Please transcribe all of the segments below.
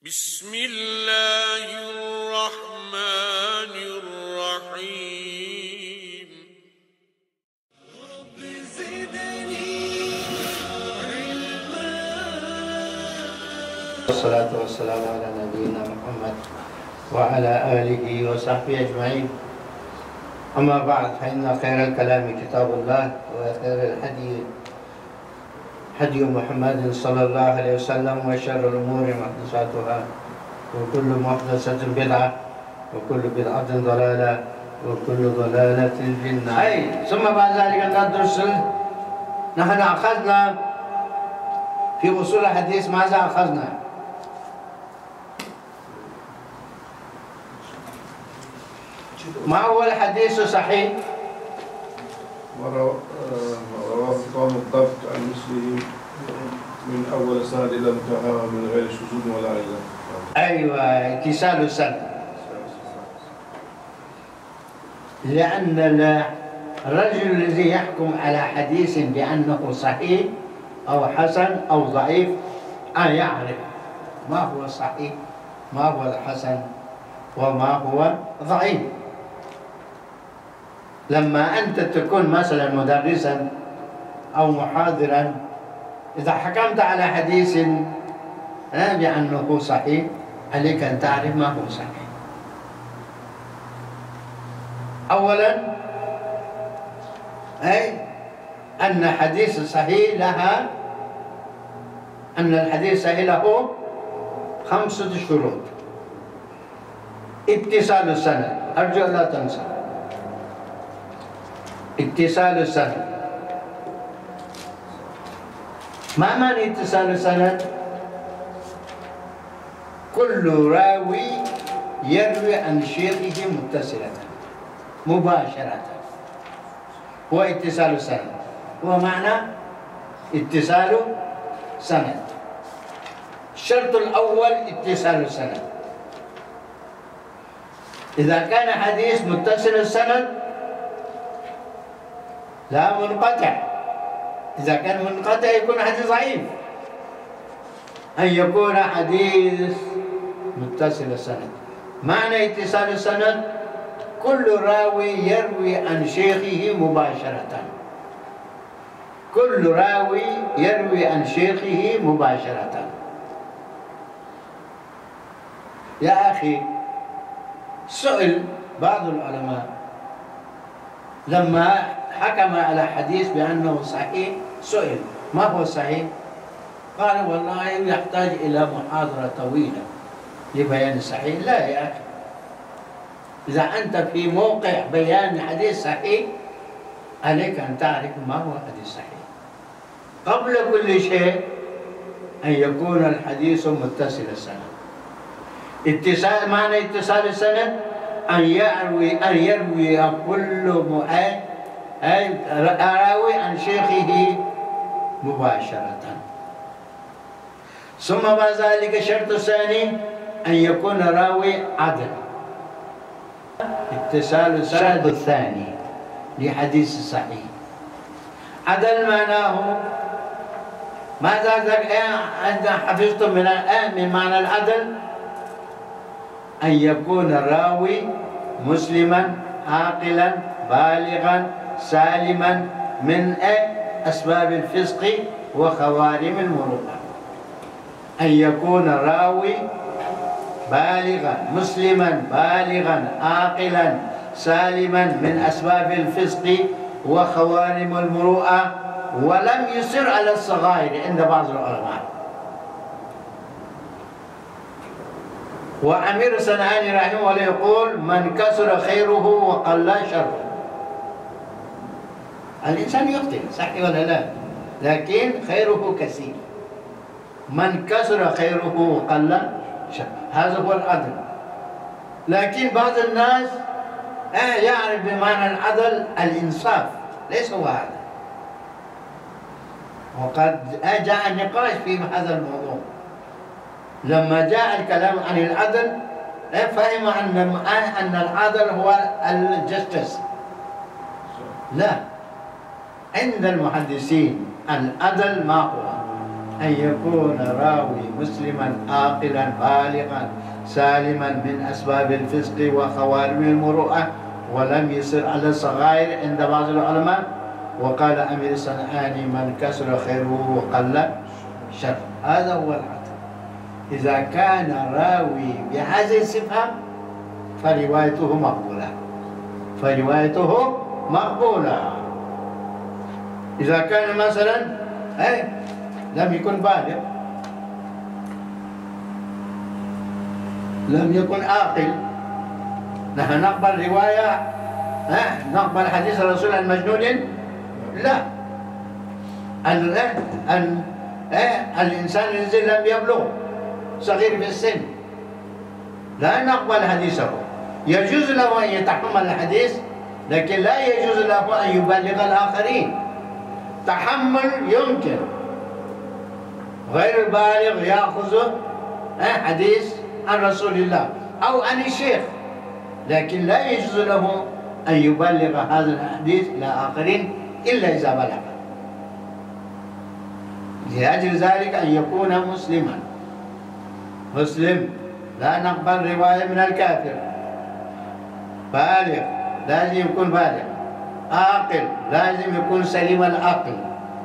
بسم الله الرحمن الرحيم رب زدني علما. والصلاة والسلام على نبينا محمد وعلى آله وصحبه أجمعين. أما بعد، فإن خير الكلام كتاب الله، وخير الهدي هدي محمد صلى الله عليه وسلم، وشر الأمور محدثاتها، وكل محدثة بدعة، وكل بدعة ضلالة، وكل ضلالة في النار. ثم بعد ذلك ندرس. نحن أخذنا في أصول الحديث ماذا أخذنا؟ ما هو الحديث الصحيح؟ رواه ثقان الضبط عن مثله من أول سند إلى انتهى من غير شذوذ ولا علة. أيوة، اتصال السند. لأن الرجل الذي يحكم على حديث بأنه صحيح أو حسن أو ضعيف أن يعرف ما هو الصحيح، ما هو الحسن، وما هو ضعيف. لما أنت تكون مثلا مدرسا أو محاضرا، إذا حكمت على حديث بأنه صحيح، عليك أن تعرف ما هو صحيح. أولا أن الحديث الصحيح له 5 شروط. اتصال السند، أرجو لا تنسى اتصال السند. ما معنى اتصال السند؟ كل راوي يروي عن شيخه متصلا مباشرة، هو اتصال السند، هو معنى اتصال سند. الشرط الأول اتصال السند. إذا كان حديث متصل السند لا منقطع. إذا كان منقطع يكون حديث ضعيف. أن يكون حديث متصل السند. معنى اتصال السند كل راوي يروي عن شيخه مباشرة. كل راوي يروي عن شيخه مباشرة. يا أخي، سئل بعض العلماء لما حكم على حديث بأنه صحيح، سئل ما هو صحيح؟ قال والله يحتاج إلى محاضرة طويلة لبيان الصحيح. لا يا أخي، إذا أنت في موقع بيان حديث صحيح عليك أن تعرف ما هو حديث صحيح. قبل كل شيء أن يكون الحديث متصل السند. معنى اتصال السند أن يروي كل راوي عن شيخه مباشرة. ثم بعد ذلك الشرط الثاني أن يكون راوي عدل. اتصال السند الثاني لحديث الصحيح. عدل معناه ماذا حفظتم من معنى العدل؟ أن يكون الراوي مسلما عاقلا بالغا سالما من أسباب الفسق وخوارم المروءة. أن يكون الراوي بالغا مسلما بالغا عاقلا سالما من أسباب الفسق وخوارم المروءة، ولم يصر على الصغائر عند بعض العلماء. وأمير الصنعاني رحمه الله يقول: من كثر خيره وقل شره. الإنسان يخطئ، صح ولا لا؟ لكن خيره كثير. من كثر خيره وقل شره، هذا هو العدل. لكن بعض الناس يعرف بمعنى العدل الإنصاف، ليس هو هذا. وقد جاء النقاش في هذا الموضوع. لما جاء الكلام عن العدل فهم أن العدل هو الجستس. لا، عند المحدثين العدل ما هو؟ أن يكون راوي مسلما عاقلا بالغا سالما من أسباب الفسق وخوارم المروءة ولم يصر على الصغائر عند بعض العلماء. وقال أمير الصنعاني: من كسر خيره وقل شر. هذا هو الحق. إذا كان راوي بهذه الصفة فروايته مقبولة، فروايته مقبولة. إذا كان مثلا لم يكن بالغ، لم يكن عاقل، نحن نقبل رواية نقبل حديث الرسول عن مجنون؟ لا. الإنسان الذي لم يبلغ صغير في السن لا نقبل حديثه. يجوز له أن يتحمل الحديث لكن لا يجوز له أن يبلغ الآخرين. تحمل يمكن، غير البالغ يأخذ حديث عن رسول الله أو عن الشيخ، لكن لا يجوز له أن يبلغ هذا الحديث إلى آخرين إلا إذا بلغ. لأجل ذلك أن يكون مسلما، مسلم، لا نقبل رواية من الكافر. بالغ، لازم يكون بالغ. عاقل، لازم يكون سليم العقل.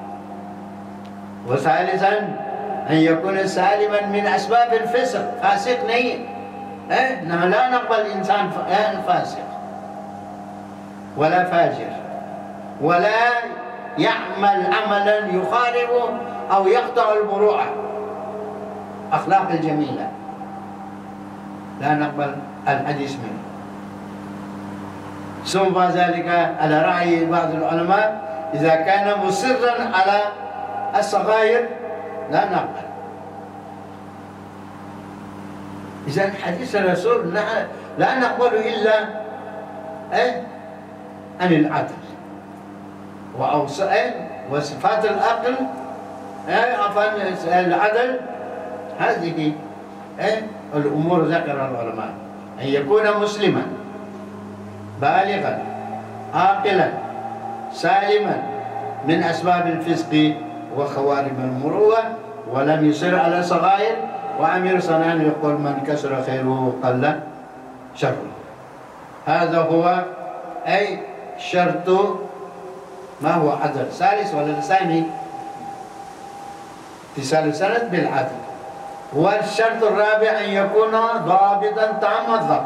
وثالثا أن يكون سالما من أسباب الفسق. فاسق نهي، نحن لا نقبل إنسان فاسق ولا فاجر ولا يعمل عملا يخالف أو يقطع المروءة، أخلاق الجميلة، لا نقبل الحديث منه. ثم بعد ذلك على رأي بعض العلماء إذا كان مصرا على الصغائر لا نقبل. إذا حديث الرسول لا نقبل إلا عن العدل وصفات العقل، العدل. هذه الأمور ذكرها العلماء: أن يكون مسلما بالغا عاقلا سالما من أسباب الفسق وخوارم المروءة ولم يصر على صغائر. وأمير صنعاني يقول: من كسر خيره قل شره. هذا هو شرط. ما هو عدل؟ ثالث ولا ثاني؟ اتصال السند بالعدل. والشرط الرابع أن يكون ضابطا تام الضبط.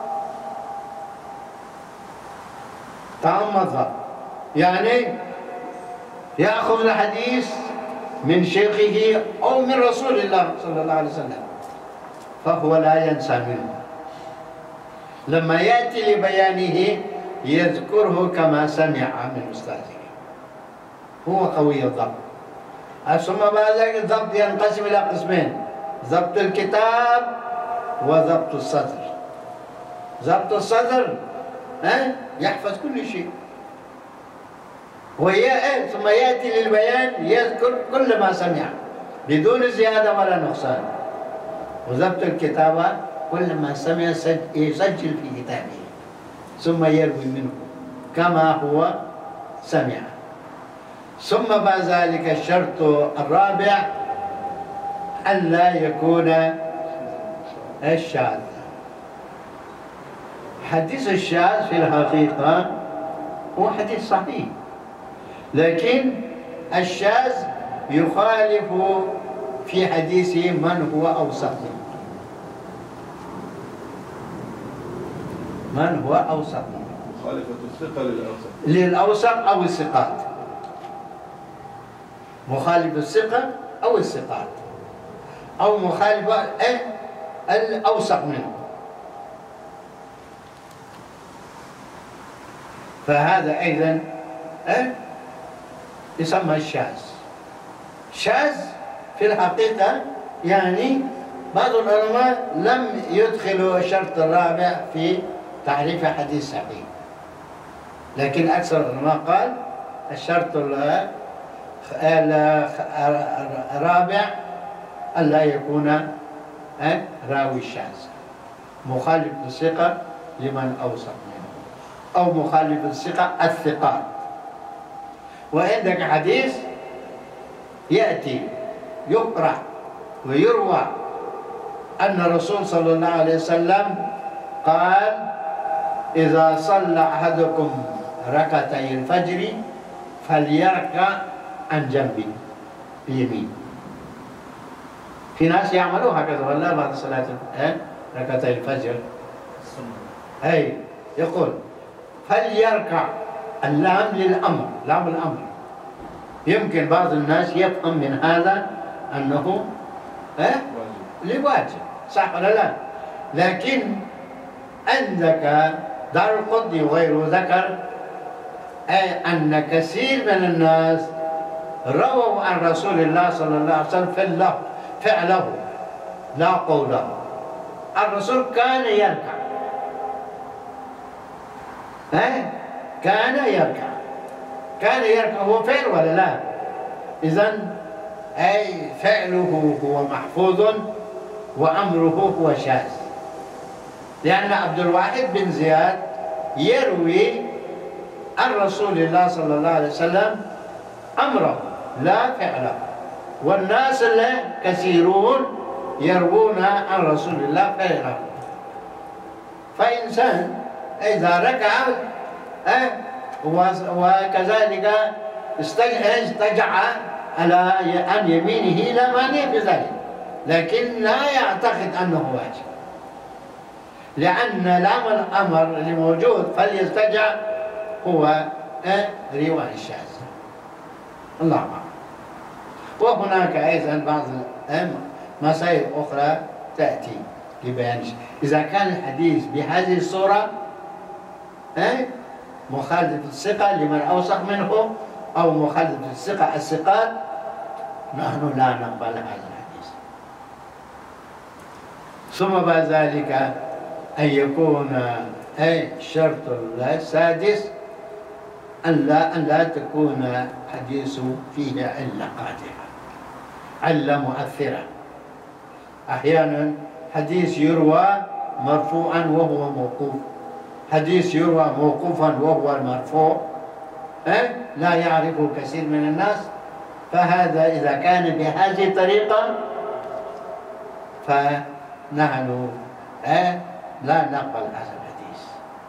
تام الضبط يعني يأخذ الحديث من شيخه أو من رسول الله صلى الله عليه وسلم، فهو لا ينسى منه. لما يأتي لبيانه يذكره كما سمع من أستاذه. هو قوي الضبط. ثم بعد ذلك الضبط ينقسم إلى قسمين: ضبط الكتاب وضبط الصدر. ضبط الصدر يحفظ كل شيء، ثم يأتي للبيان يذكر كل ما سمع بدون زيادة ولا نقصان. وضبط الكتابة كل ما سمع يسجل في كتابه ثم يروي منه كما هو سمع. ثم بعد ذلك الشرط الرابع ألا يكون الشاذ. حديث الشاذ في الحقيقة هو حديث صحيح، لكن الشاذ يخالف في حديثه من هو أوثق منه. من هو أوثق منه؟ مخالفة الثقة للأوثق. للأوثق أو الثقات. مخالف الثقة أو الثقات، أو مخالفة الأوثق منه. فهذا أيضا يسمى الشاذ. شاذ في الحقيقة يعني بعض العلماء لم يدخلوا الشرط الرابع في تعريف حديث صحيح، لكن أكثر العلماء قال الشرط الرابع ألا يكون راوي شاذ مخالف الثقة لمن أوثق منه، أو مخالف الثقة الثقات. وعندك حديث يأتي يقرأ ويروى أن الرسول صلى الله عليه وسلم قال: إذا صلى أحدكم ركعتي الفجر فليركع عن جنبه بيمين. في ناس يعملوا هكذا والله بعد صلاة ركعتي الفجر. أي يقول فليركع، اللام للأمر، لام الأمر. يمكن بعض الناس يفهم من هذا أنه لواجب، صح ولا لا؟ لكن عندك دارقطني وغيره ذكر أن كثير من الناس رووا عن رسول الله صلى الله عليه وسلم فعله لا قوله. الرسول كان يركع، كان يركع، هو فعل ولا لا؟ إذن أي فعله هو محفوظ وأمره هو شاذ، لأن عبد الواحد بن زياد يروي عن رسول الله صلى الله عليه وسلم أمره لا فعله، والناس كثيرون يروون عن رسول الله فعله. فإنسان إذا ركع وكذلك استجع على عن يمينه لا مانع بذلك، لكن لا يعتقد أنه واجب، لأن لام الأمر اللي موجود فليستجع هو رواية الشاذ. الله أعلم. وهناك أيضا بعض مسائل أخرى تأتي لبيان إذا كان الحديث بهذه الصورة مخالفة الثقة لمن أوثق منه أو مخالفة الثقة الثقات، نحن لا نقبل هذا الحديث. ثم بعد ذلك أن يكون الشرط السادس أن لا تكون حديث فيه علة قادحة، علة مؤثرة. أحيانا حديث يروى مرفوعا وهو موقوف، حديث يروى موقوفا وهو المرفوع لا يعرفه كثير من الناس، فهذا إذا كان بهذه الطريقة فنحن لا نقبل هذا الحديث.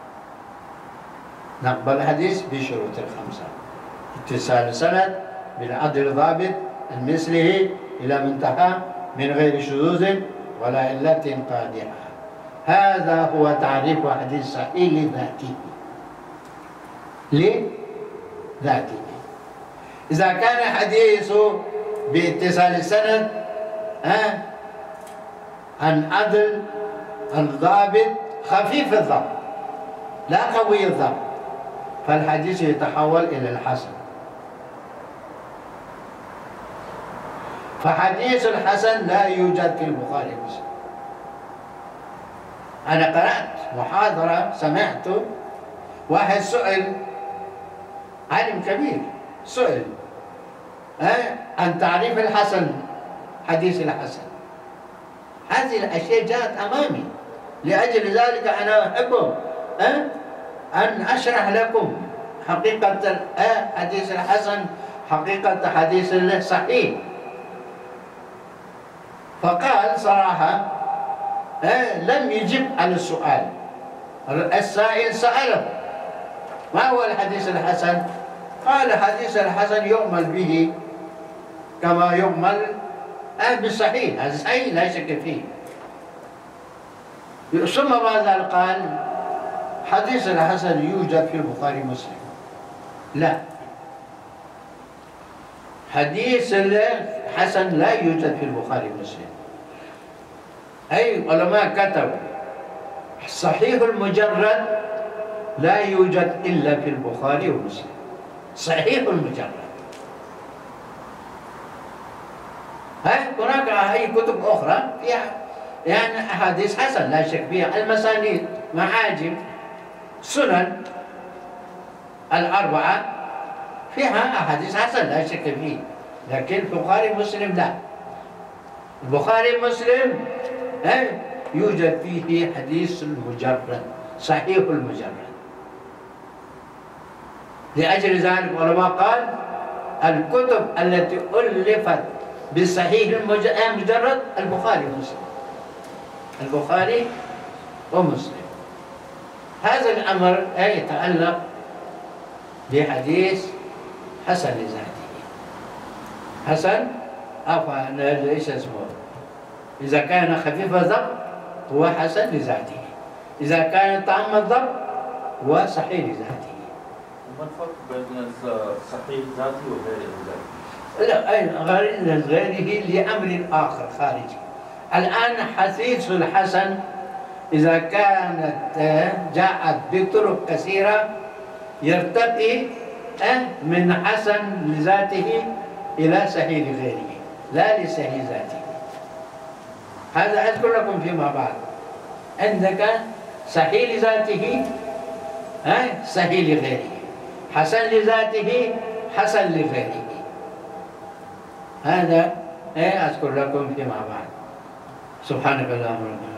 نقبل الحديث بشروط الخمسة: اتصال السند بالعدل ضابط مثله إلى منتهى من غير شذوذ ولا علة قادحة. هذا هو تعريف حديث صحيح لذاته. إذا كان الحديث باتصال السند عن عدل عن ضابط خفيف الضبط لا قوي الضبط، فالحديث يتحول إلى الحسن. فحديث الحسن لا يوجد في البخاري ومسلم. أنا قرأت محاضرة، سمعت واحد سئل، عالم كبير سئل عن تعريف الحسن، حديث الحسن. هذه الأشياء جاءت أمامي، لأجل ذلك أنا أحب أن أشرح لكم حقيقة حديث الحسن، حقيقة حديث الصحيح. فقال صراحة لم يجب على السؤال. السائل سأله: ما هو الحديث الحسن؟ قال: حديث الحسن يؤمل به كما يؤمل بالصحيح، هذا صحيح لا شك فيه. ثم بعد ذلك قال: حديث الحسن يوجد في البخاري ومسلم. لا، حديث الحسن لا يوجد في البخاري ومسلم. أي علماء كتبوا صحيح المجرد لا يوجد إلا في البخاري ومسلم، صحيح المجرد. هناك أي كتب أخرى فيها يعني أحاديث حسن لا شك فيها، المسانيد، معاجم، سنن الأربعة فيها أحاديث حسن لا شك فيه، لكن البخاري ومسلم لا. البخاري ومسلم يوجد فيه حديث المجرد، صحيح المجرد. لأجل ذلك العلماء قال: الكتب التي ألفت بالصحيح المجرد البخاري ومسلم، البخاري ومسلم. هذا الأمر يتعلق بحديث حسن لذاته، حسن ايش اسمه؟ إذا كان خفيف الضبط هو حسن لذاته، إذا كان طعم الضبط هو صحيح لذاته. ما الفرق بين الصحيح ذاتي وغير ذاتي؟ لا، غيره لأمر آخر خارجي. الآن حديث الحسن إذا كانت جاءت بطرق كثيرة يرتقي من حسن لذاته إلى صحيح لغيره، لا لصحيح ذاته. هذا أذكر لكم فيما بعد. عندك صحيح لذاته صحيح لغيره، حسن لذاته حسن لغيره. هذا أذكر لكم فيما بعد. سبحانك اللهم وبحمدك.